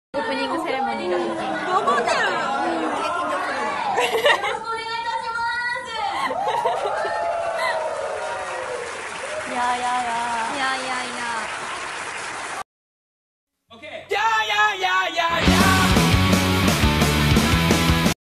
オープニングセレモニーの時。 どこでよ。よろしくお願いいたします。 やーやーやー。